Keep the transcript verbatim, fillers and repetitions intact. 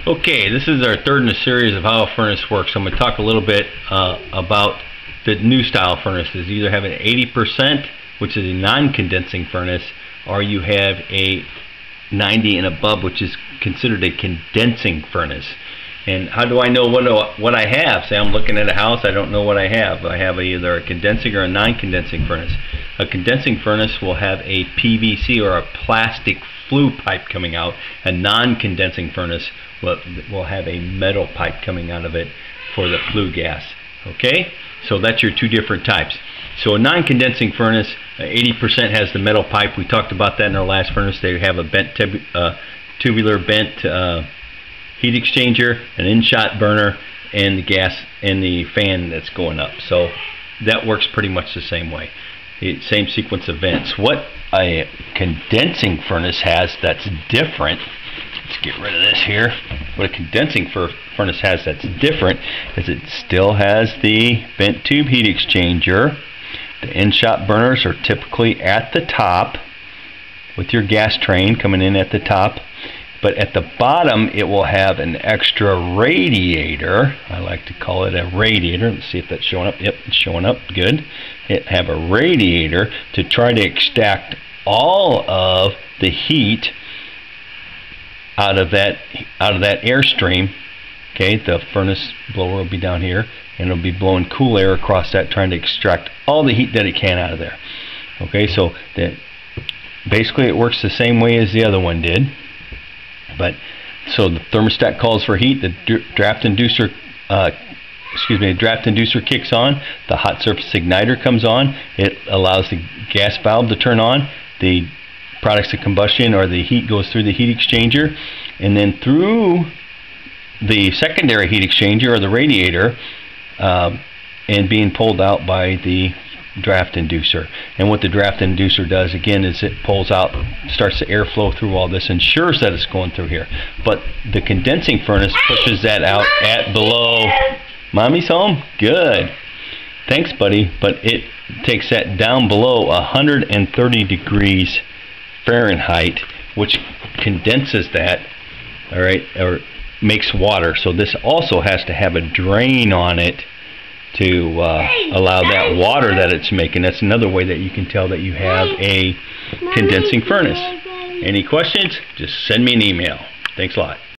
Okay, this is our third in a series of how a furnace works. I'm going to talk a little bit uh, about the new style furnaces. You either have an eighty percent, which is a non-condensing furnace, or you have a ninety and above, which is considered a condensing furnace. And how do I know what, what I have? Say I'm looking at a house, I don't know what I have. I have either a condensing or a non-condensing furnace. A condensing furnace will have a P V C or a plastic flue pipe coming out. A non-condensing furnace will, will have a metal pipe coming out of it for the flue gas. Okay? So that's your two different types. So a non-condensing furnace, eighty percent has the metal pipe. We talked about that in our last furnace. They have a bent tubu uh, tubular bent uh, heat exchanger, an in-shot burner, and the gas and the fan that's going up. So that works pretty much the same way. The same sequence of vents. What a condensing furnace has that's different, let's get rid of this here. What a condensing furnace has that's different is it still has the bent tube heat exchanger. The in-shot burners are typically at the top with your gas train coming in at the top. But at the bottom it will have an extra radiator. I like to call it a radiator. Let's see if that's showing up. Yep, it's showing up. Good. It have a radiator to try to extract all of the heat out of that out of that airstream. Okay, the furnace blower will be down here, and it'll be blowing cool air across that, trying to extract all the heat that it can out of there. Okay, so that basically it works the same way as the other one did. But so the thermostat calls for heat, the draft inducer uh, excuse me, the draft inducer kicks on, the hot surface igniter comes on, it allows the gas valve to turn on, the products of combustion or the heat goes through the heat exchanger, and then through the secondary heat exchanger or the radiator uh, and being pulled out by the draft inducer. And what the draft inducer does again is it pulls out, starts the airflow through all this, ensures that it's going through here. But the condensing furnace pushes that out at below. Mommy's home? Good. Thanks, buddy. But it takes that down below one hundred thirty degrees Fahrenheit, which condenses that, all right, or makes water. So this also has to have a drain on it to uh, allow that water that it's making. That's another way that you can tell that you have a condensing furnace. Any questions? Just send me an email. Thanks a lot.